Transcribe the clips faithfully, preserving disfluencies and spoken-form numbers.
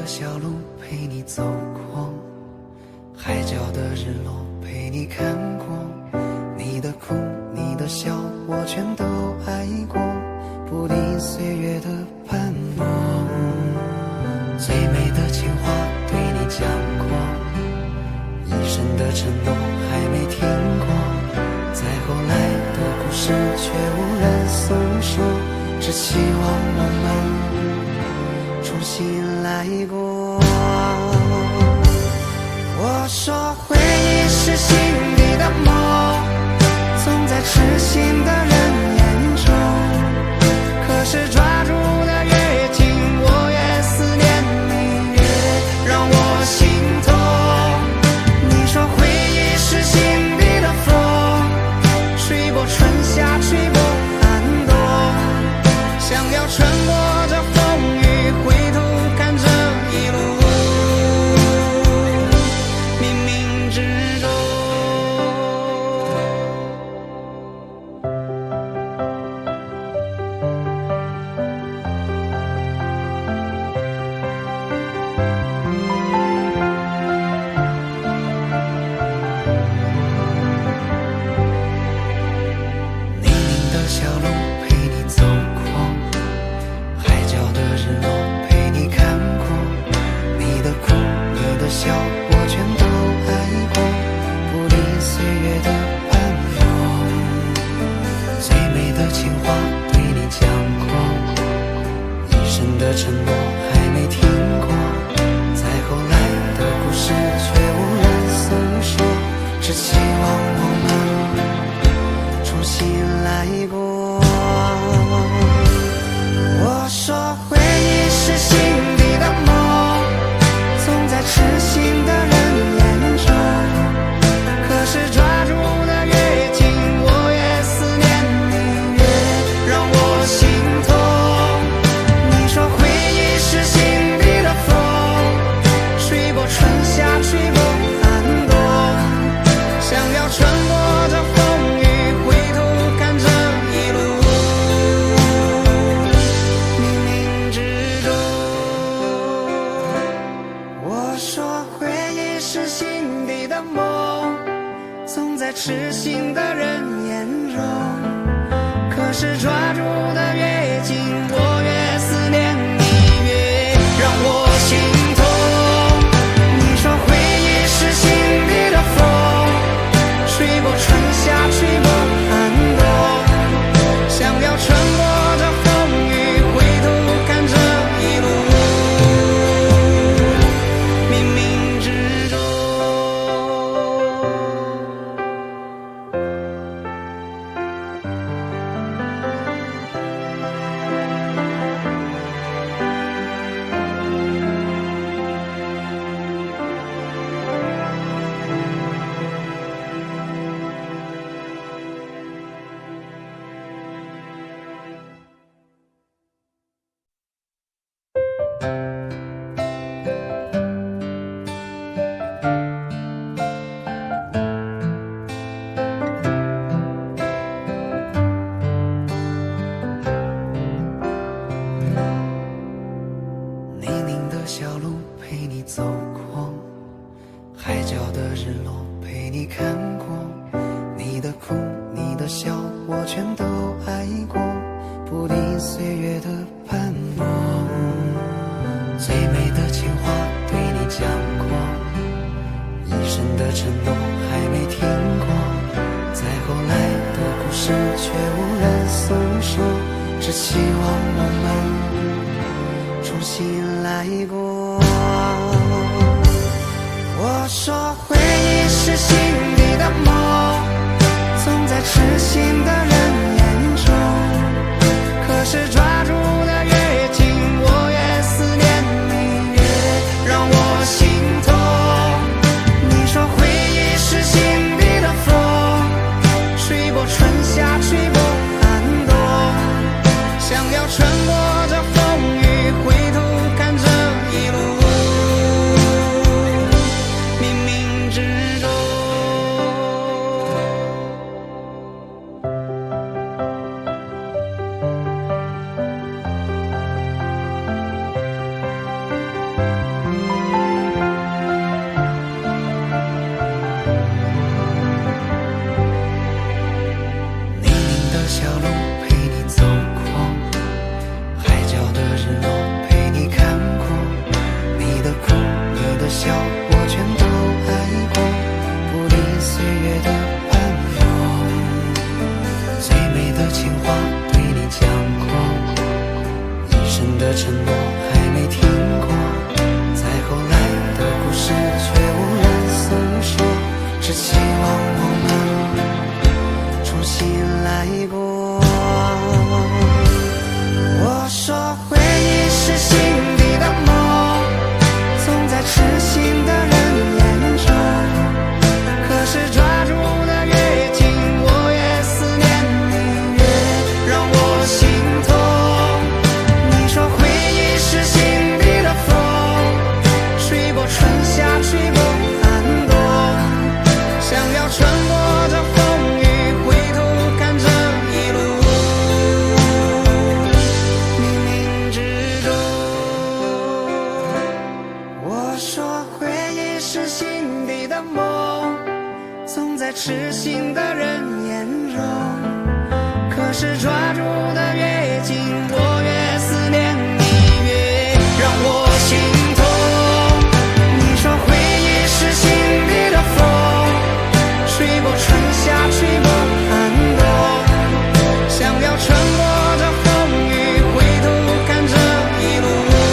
小路陪你走过，海角的日落陪你看过，你的哭你的笑我全都爱过，不敌岁月的斑驳。最美的情话对你讲过，一生的承诺还没听过，再后来的故事却无人诉说，只希望我们重新来过。我说回忆是心底的梦，总在痴心的人眼中，可是抓住的越紧，我越思念你，越让我心痛。你说回忆是心底的风，吹过春夏，吹过寒冬，想要穿过这风雨，回头看这一路冥冥之中。泥泞的小路陪你走过，海角的日落陪你看过，你的哭你的笑我全都爱过，不敌岁月的斑驳。最美的情话对你讲过，一生的承诺还没听过，再后来的故事却无人诉说，只希望我们重新来过。我说回忆是心底的梦，总在痴心的人眼中，可是抓住的越紧，我越思念你，越让我心痛。你说回忆是心底的风，吹过春夏，吹过寒冬，想要穿过这风雨，回头看这一路冥冥之中。我说回忆是心底的梦，总在痴心的人眼中，可是抓住的越紧，我越思念你，越让我心痛。你说回忆是心底的风，吹过春夏，吹过寒冬，想要穿过这风雨，回头看这一路冥冥之中。泥泞的小路陪你走过，海角的日落陪你看过，你的哭你的笑我全都爱过，不敌岁月的斑驳。最美的情话对你讲过，一生的承诺还没听过，再后来的故事却无人诉说，只希望我们重新来过。我说回忆是心底的梦，总在痴心的人眼中，可是抓住的越紧，我越思念你，越让我心痛。你说回忆是心底的风，吹过春夏，吹过寒冬，想要穿过这风雨，回头看这一路冥冥之中。 承诺还没听过，再后来的故事却无人诉说，只希望我们重新来过。我说回忆是心底的梦，总在痴心的人眼中，可是抓住的越紧，我越思念你，越让我心痛。你说回忆是心底的风，吹过春夏，吹过寒冬，想要穿过这风雨，回头看这一路，冥冥之中。我说回忆是心底的梦，总在痴心的人眼中，可是抓住的越紧，我越思念你，越让我心痛。你说回忆是心底的风，吹过春夏，吹过寒冬，想要穿过这风雨，回头看这一路，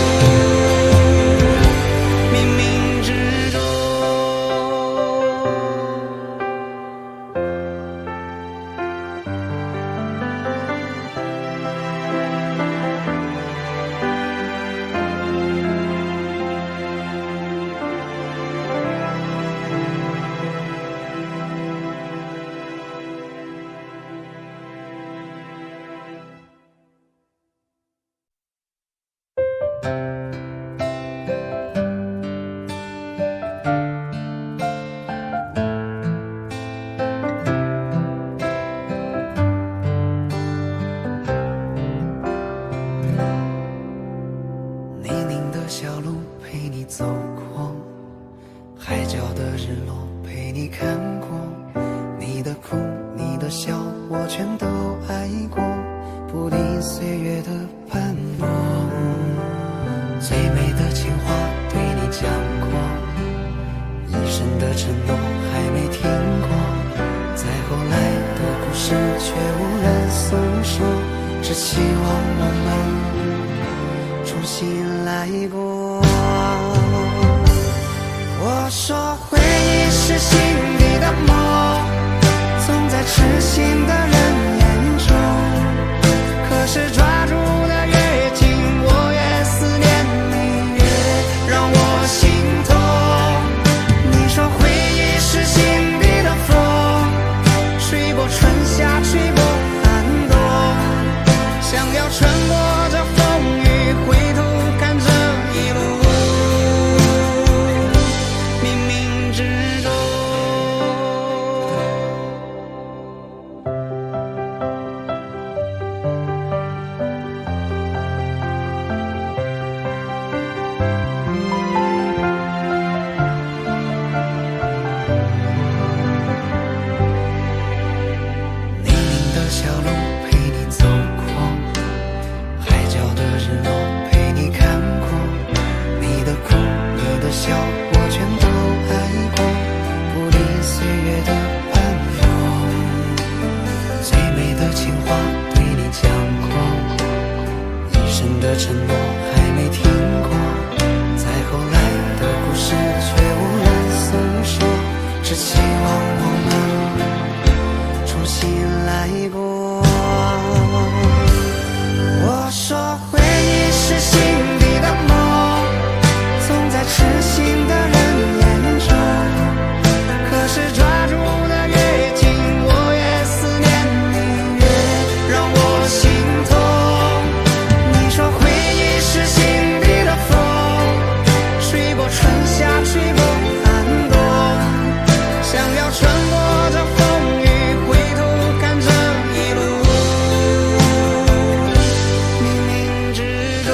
冥冥之中。泥泞的小路陪你走过，海角的日落陪你看过，你的哭你的笑我全都爱过，不敌岁月的斑驳。最美的情话对你讲过，一生的承诺还没听过，再后来的故事却无人诉说，只希望我们重新来过。我说回忆是心底的梦，总在痴心的人眼中，可是抓住的越紧，我越思念你，越让我心痛。你说回忆是心底的风，吹过春夏，吹过寒冬，想要穿过这风雨，回头看这一路，冥冥之中。泥泞的小路陪你走过，海角的日落陪你看过，你的哭你的笑我全都爱过，不敌岁月的斑驳。最美的情话对你讲过，一生的承诺还没听过，再后来的故事却无人诉说，只希望我们重新来过。我说回忆是心底的梦，总在痴心的人眼中，可是抓住的越紧，我越思念你，越让我心痛。你说回忆是心底的风，吹过春夏，吹过寒冬，想要穿过这风雨，回头看这一路，冥冥之中。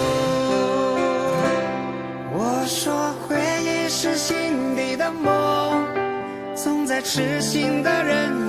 我说回忆是心底的梦，总在痴心的人